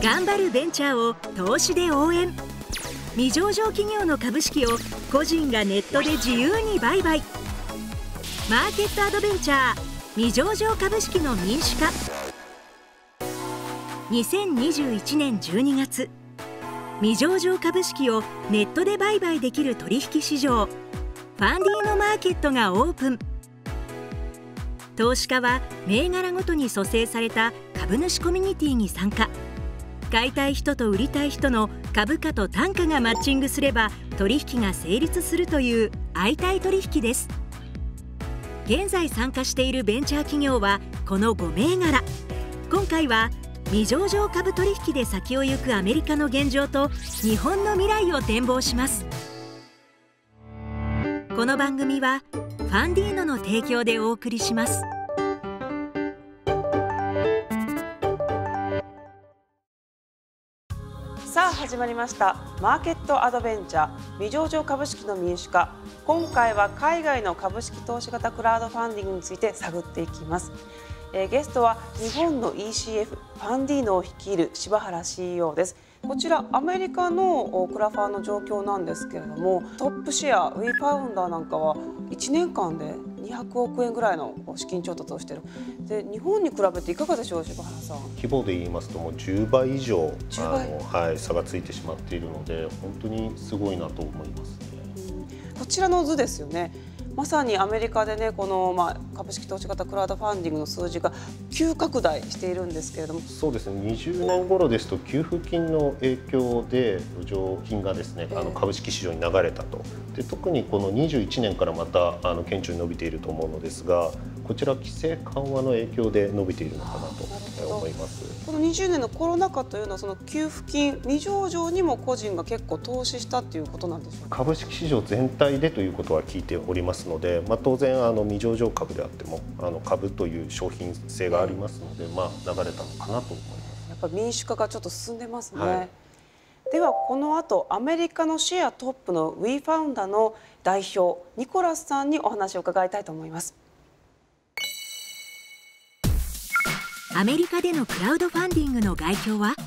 頑張るベンチャーを投資で応援。未上場企業の株式を個人がネットで自由に売買。マーケットアドベンチャー未上場株式の民主化。2021年12月、未上場株式をネットで売買できる取引市場、ファンディーノマーケットがオープン。投資家は銘柄ごとに組成された株主コミュニティに参加。買いたい人と売りたい人の株価と単価がマッチングすれば取引が成立するという相対取引です。現在参加しているベンチャー企業はこの5銘柄。今回は未上場株取引で先を行くアメリカの現状と日本の未来を展望します。この番組はファンディーノの提供でお送りします。 さあ始まりましたマーケットアドベンチャー未上場株式の民主化。今回は海外の株式投資型クラウドファンディングについて探っていきます。ゲストは日本の ECF ファンディーノを率いる柴原 CEO です。こちらアメリカのクラファンの状況なんですけれども、トップシェアウィファウンダーなんかは1年間で200億円ぐらいの資金調達をしている。で日本に比べていかがでしょう、柴原さん。 規模で言いますともう10倍以上差がついてしまっているので、本当にすごいなと思いますね。 こちらの図ですよね。まさにアメリカでね、この株式投資型クラウドファンディングの数字が急拡大しているんですけれども、 そうですね、20年頃ですと給付金の影響で余剰金がですね、株式市場に流れたと。で特にこの21年からまた顕著に伸びていると思うのですが、こちら規制緩和の影響で伸びているのかなと思います。 この20年のコロナ禍というのはその給付金未上場にも個人が結構投資したということなんでしょうか。 株式市場全体でということは聞いておりますので、当然未上場株であっても株という商品性がありますので、流れたのかなと思います。 やっぱ民主化がちょっと進んでますね。 はい、 ではこの後アメリカのシェアトップのウィーファウンダーの代表ニコラスさんにお話を伺いたいと思います。 アメリカでのクラウドファンディングの概況は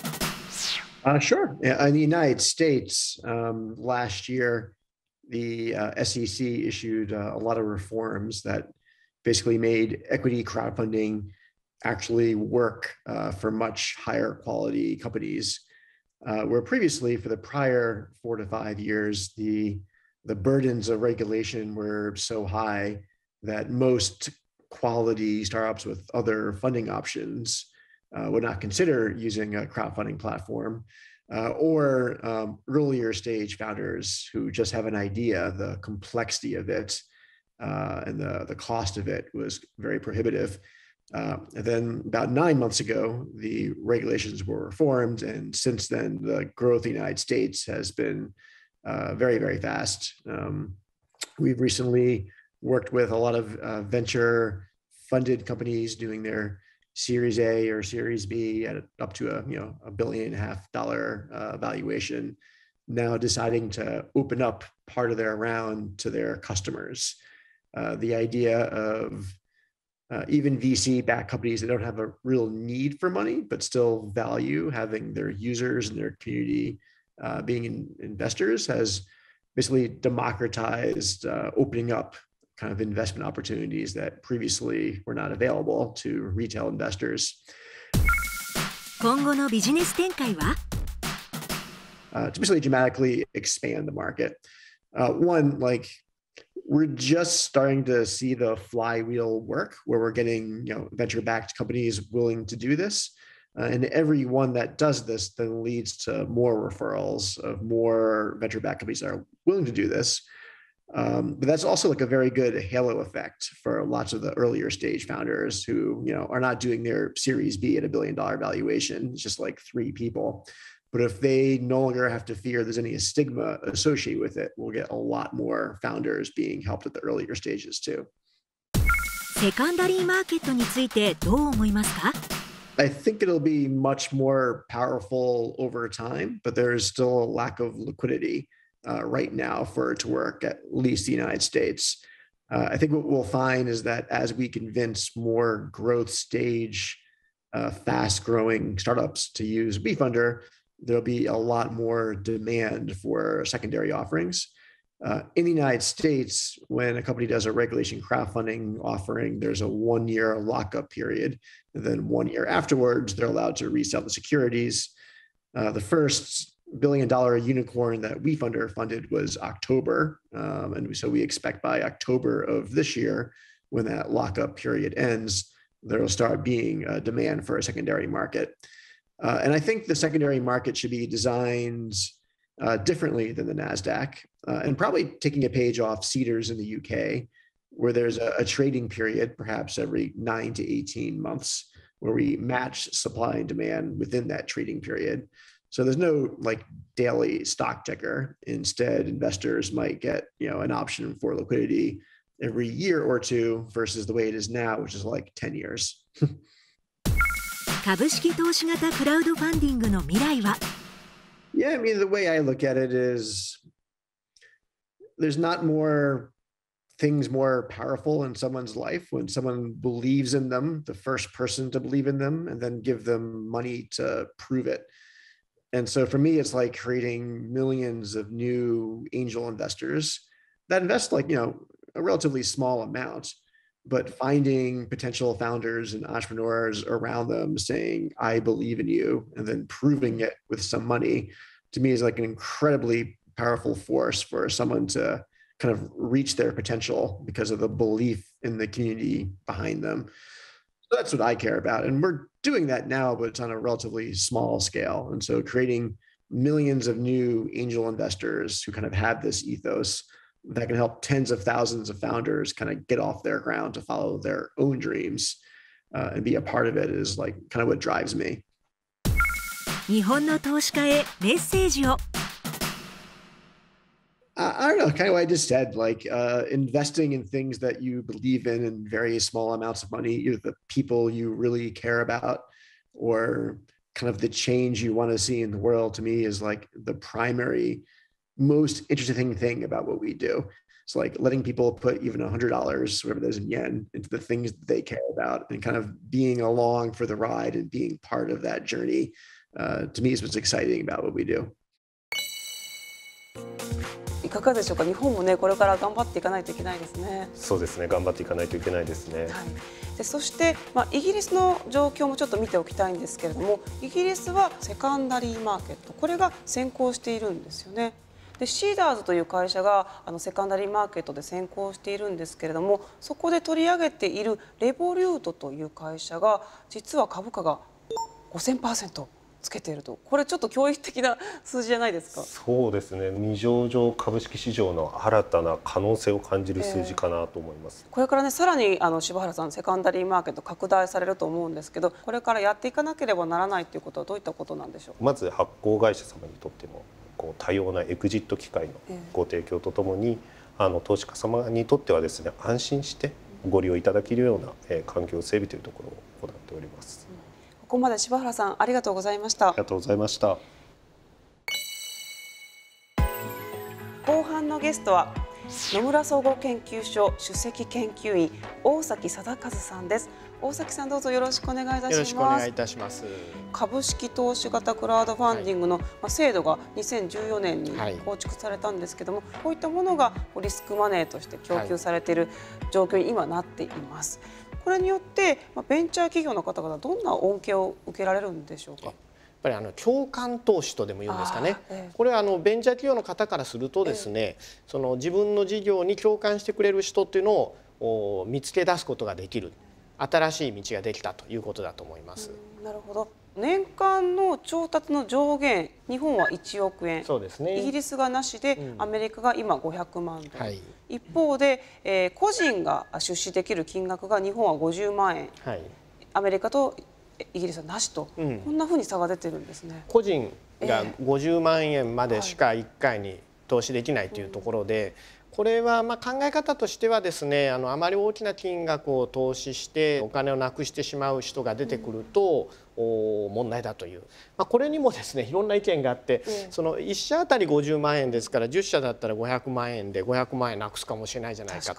Sure. In the United States, last year, the SEC issued a lot of reforms that basically made equity crowdfunding actually work for much higher quality companies, where previously, for the prior 4 to 5 years, the burdens of regulation were so high that most quality startups with other funding options would not consider using a crowdfunding platform, or earlier stage founders who just have an idea. The complexity of it and the cost of it was very prohibitive. And then about 9 months ago, the regulations were reformed, and since then, the growth in the United States has been very, very fast. We've recently worked with a lot of venture-funded companies doing their Series A or Series B at up to a $1.5 billion valuation, now deciding to open up part of their round to their customers. The idea of even VC-backed companies that don't have a real need for money, but still value having their users and their community being investors has basically democratized opening up kind of investment opportunities that previously were not available to retail investors. 今後のビジネス展開は To basically dramatically expand the market. One, we're just starting to see the flywheel work, where we're getting venture-backed companies willing to do this. And every one that does this then leads to more referrals of more venture-backed companies that are willing to do this. But that's also a very good halo effect for lots of the earlier stage founders who are not doing their Series B at $1 billion valuation. It's just 3 people. But if they no longer have to fear there's any stigma associated with it, we'll get a lot more founders being helped at the earlier stages too. セカンダリーマーケットについてどう思いますか？ I think it'll be much more powerful over time, but there is still a lack of liquidity right now for it to work, at least the United States. I think what we'll find is that as we convince more growth stage fast growing startups to use WeFunder, there'll be a lot more demand for secondary offerings. In the United States, when a company does a regulation crowdfunding offering, there's a 1-year lockup period. And then 1 year afterwards, they're allowed to resell the securities. The first $1 billion unicorn that WeFunder funded was October. And so we expect by October of this year, when that lockup period ends, there will start being a demand for a secondary market. And I think the secondary market should be designed differently than the NASDAQ, and probably taking a page off Cedars in the UK, where there's a trading period, perhaps every 9 to 18 months, where we match supply and demand within that trading period. So there's no like daily stock ticker. Instead, investors might get an option for liquidity every year or two versus the way it is now, which is like 10 years. 株式投資型クラウドファンディングの未来は Yeah, I mean, the way I look at it is there's not more things more powerful in someone's life when someone believes in them, the first person to believe in them, and then give them money to prove it. And so for me, it's like creating millions of new angel investors that invest like, a relatively small amount, but finding potential founders and entrepreneurs around them saying, I believe in you, and then proving it with some money, to me is like an incredibly powerful force for someone to kind of reach their potential because of the belief in the community behind them. So that's what I care about. And we're doing that now, but it's on a relatively small scale. And so creating millions of new angel investors who kind of have this ethos that can help tens of thousands of founders kind of get off their ground to follow their own dreams and be a part of it is like kind of what drives me. 日本の投資家へメッセージを I don't know, kind of what I just said, like investing in things that you believe in very small amounts of money, either the people you really care about or kind of the change you want to see in the world, to me is like the primary, most interesting thing about what we do. It's like letting people put even $100, whatever that is in yen, into the things that they care about and kind of being along for the ride and being part of that journey. To me is what's exciting about what we do. いかがでしょうか。日本もね、これから頑張っていかないといけないですね。 そうですね、頑張っていかないといけないですね。 はい、でそして、イギリスの状況もちょっと見ておきたいんですけれども、イギリスはセカンダリーマーケット、これが先行しているんですよね。でシーダーズという会社がセカンダリーマーケットで先行しているんですけれども、そこで取り上げているレボリュートという会社が実は株価が 5000% つけていると、これちょっと驚異的な数字じゃないですか。 そうですね、未上場株式市場の新たな可能性を感じる数字かなと思います。 これからね、さらに柴原さん、セカンダリーマーケット拡大されると思うんですけど、これからやっていかなければならないということはどういったことなんでしょう。 まず発行会社様にとっても多様なエグジット機会のご提供とともに、投資家様にとってはですね、安心してご利用いただけるような環境整備というところを行っております。 ここまで柴原さん、ありがとうございました。 ありがとうございました。 後半のゲストは野村総合研究所首席研究員大崎貞和さんです。大崎さん、どうぞよろしくお願いいたします。 よろしくお願いいたします。 株式投資型クラウドファンディングの制度が2014年に構築されたんですけども、こういったものがリスクマネーとして供給されている状況に今なっています。これによってベンチャー企業の方々、どんな恩恵を受けられるんでしょうか。 やっぱり共感投資とでも言うんですかね。これはベンチャー企業の方からするとですね、その自分の事業に共感してくれる人っていうのを見つけ出すことができる、新しい道ができたということだと思います。 なるほど。年間の調達の上限、日本は1億円、 そうですね、 イギリスがなしで、アメリカが今500万ドル、はい、一方で、個人が出資できる金額が日本は50万円、はい、アメリカとイギリスはなしと、こんなふうに差が出てるんですね。 個人が50万円までしか1回に投資できないというところで、これは考え方としてはですね、あまり大きな金額を投資してお金をなくしてしまう人が出てくると問題だという、これにもですねいろんな意見があって、その1社あたり50万円ですから10社だったら500万円で500万円なくすかもしれないじゃないかと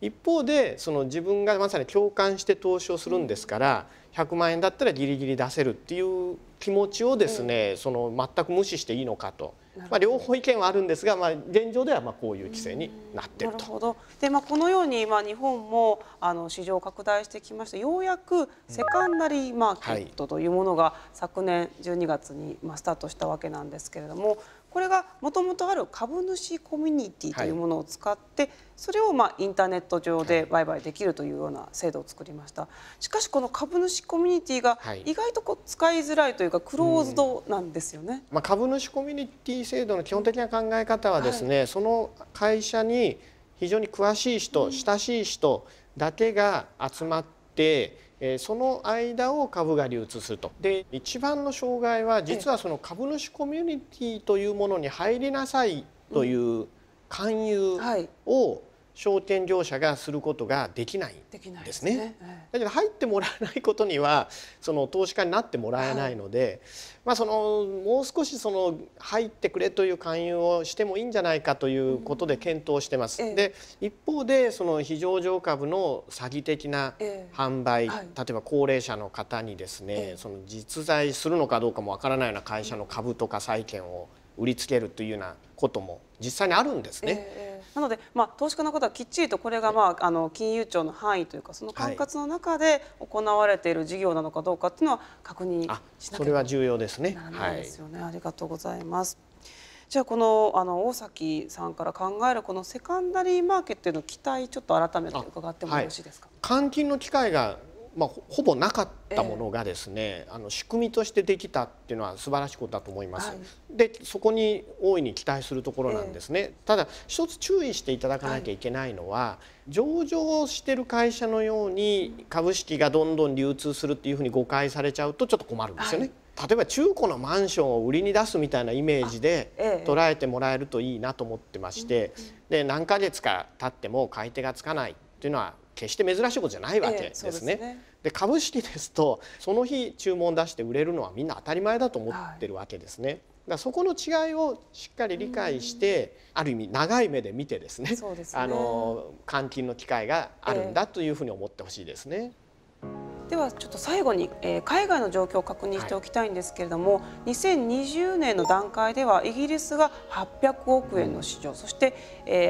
一方でその自分がまさに共感して投資をするんですから、100万円だったらギリギリ出せるっていう気持ちをですね、その全く無視していいのかと、両方意見はあるんですが、現状ではこういう規制になっていると。 なるほど。で、このように日本も市場を拡大してきまして、ようやくセカンダリーマーケットというものが昨年12月にスタートしたわけなんですけれども、これがもともとある株主コミュニティというものを使って、それをインターネット上で売買できるというような制度を作りました。しかしこの株主コミュニティが意外と使いづらいというかクローズドなんですよね。 株主コミュニティ制度の基本的な考え方はですね、その会社に非常に詳しい人、親しい人だけが集まってその間を株が流通すると。で、一番の障害は実はその株主コミュニティというものに入りなさいという勧誘を証券業者がすることができないんですね。だけど入ってもらえないことにはその投資家になってもらえないので、もう少し入ってくれという勧誘をしてもいいんじゃないかということで検討してます。で、一方でその非上場株の詐欺的な販売、例えば高齢者の方にですね、その実在するのかどうかもわからないような会社の株とか債券を売りつけるというようなことも実際にあるんですね。 なので、投資家の方はきっちりとこれが金融庁の範囲というかその管轄の中で行われている事業なのかどうかっていうのは確認しなきゃそれは重要ですね。 ならないですよね。ありがとうございます。じゃあこの大崎さんから考えるこのセカンダリーマーケットへの期待、ちょっと改めて伺ってもよろしいですか。 換金の機会がほぼなかったものがですね、仕組みとしてできたっていうのは素晴らしいことだと思います。で、そこに大いに期待するところなんですね。ただ一つ注意していただかなきゃいけないのは、上場してる会社のように株式がどんどん流通するっていうふうに誤解されちゃうとちょっと困るんですよね。例えば中古のマンションを売りに出すみたいなイメージで捉えてもらえるといいなと思ってまして、で何ヶ月か経っても買い手がつかないっていうのは決して珍しいことじゃないわけですね。で、株式ですとその日注文出して売れるのはみんな当たり前だと思ってるわけですね。だからそこの違いをしっかり理解して、ある意味長い目で見てですね、換金の機会があるんだというふうに思ってほしいですね。 ではちょっと最後に、海外の状況を確認しておきたいんですけれども、2020年の段階ではイギリスが800億円の市場、そして、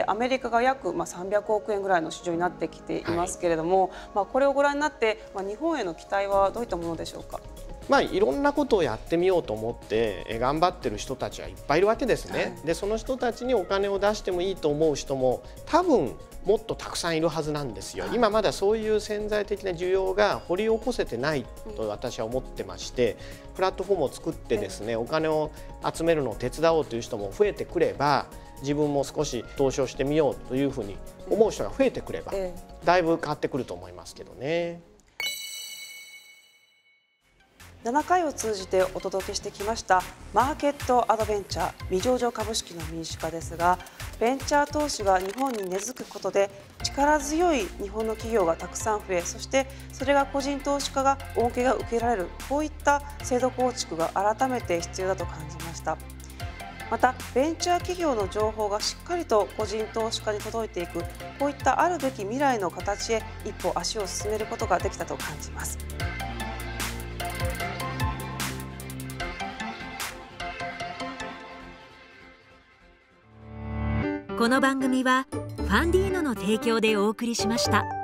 アメリカが約300億円ぐらいの市場になってきていますけれども、これをご覧になって、日本への期待はどういったものでしょうか。 いろんなことをやってみようと思って頑張ってる人たちはいっぱいいるわけですね。で、その人たちにお金を出してもいいと思う人も多分もっとたくさんいるはずなんですよ。今まだそういう潜在的な需要が掘り起こせてないと私は思ってまして、プラットフォームを作ってですね、お金を集めるのを手伝おうという人も増えてくれば、自分も少し投資をしてみようというふうに思う人が増えてくれば、だいぶ変わってくると思いますけどね。 7回を通じてお届けしてきましたマーケットアドベンチャー未上場株式の民主化ですが、ベンチャー投資が日本に根付くことで力強い日本の企業がたくさん増え、そしてそれが個人投資家が恩恵が受けられる、こういった制度構築が改めて必要だと感じました。またベンチャー企業の情報がしっかりと個人投資家に届いていく、こういったあるべき未来の形へ一歩足を進めることができたと感じます。 この番組はファンディーノの提供でお送りしました。